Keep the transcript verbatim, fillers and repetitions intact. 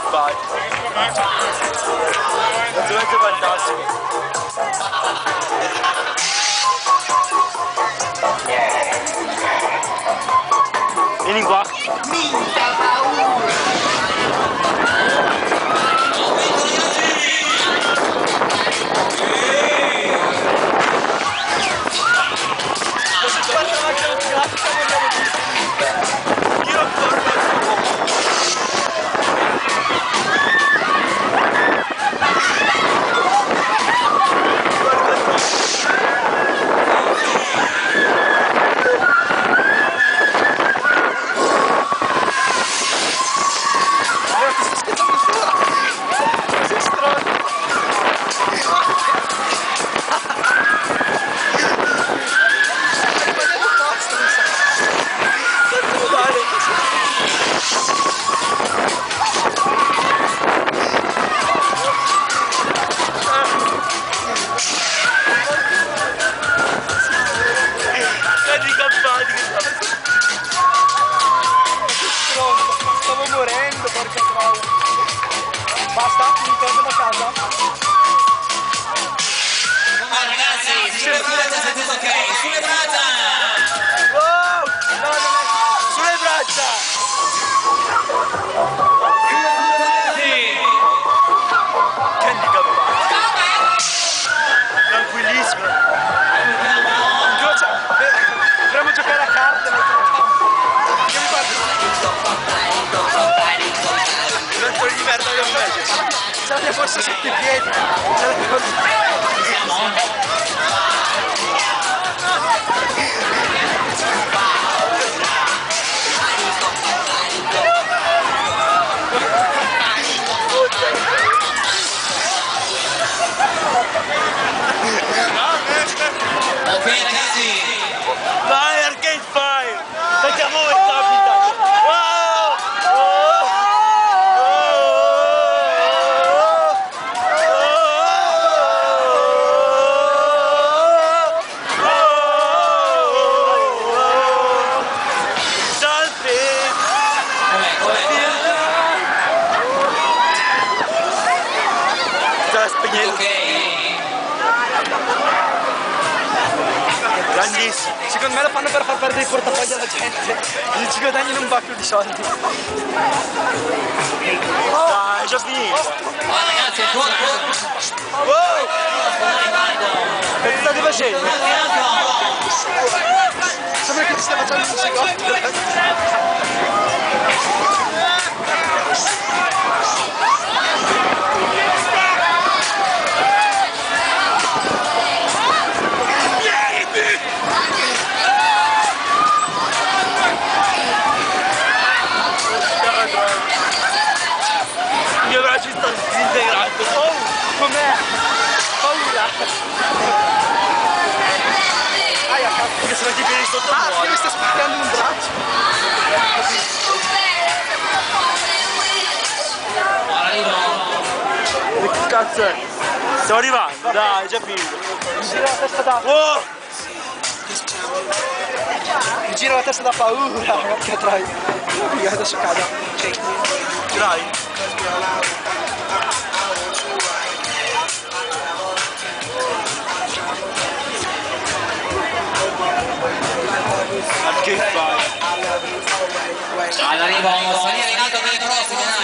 gabbai. Assolutamente fantastico. Vieni qua. Minchia paura! Stavo morendo, porca troia. Basta, finito, andiamo a casa. Ma ragazzi, sulle braccia se tutto ok, sulle braccia! Wow! No, non è... Sulle braccia! Sì! Handicap! Tranquillissimo! Dovremmo giocare a carte, ma... Che mi guardi? Ventole di merda che invece! Se la forse sotto i piedi! Se la forse... Ok ragazzi! Vai Arcade Fire! Facciamo il capita! Wow! Salve! Sta spegnendo! Ok! Grandissimo! Secondo me lo fanno per far perdere i portafogli alla gente e ci guadagnano un bacco di soldi. Dai, è già finito! Ma ragazzi, ancora! Wow! Che state facendo? Sembra che ti stia facendo un secondo. Il mio braccio sta disintegrando. Oh, com'è? Paura. Aia, cazzo, che sono i piedi sotto. Ah, sì, mi sta spaccando un braccio. Che cazzo è? Stiamo arrivando, dai, è già finito. Gira la testa da... Oh! Mi gira la testa da paura, porca troia. Adesso cado. Dai. Allora arriva un salire in alto per i grossi,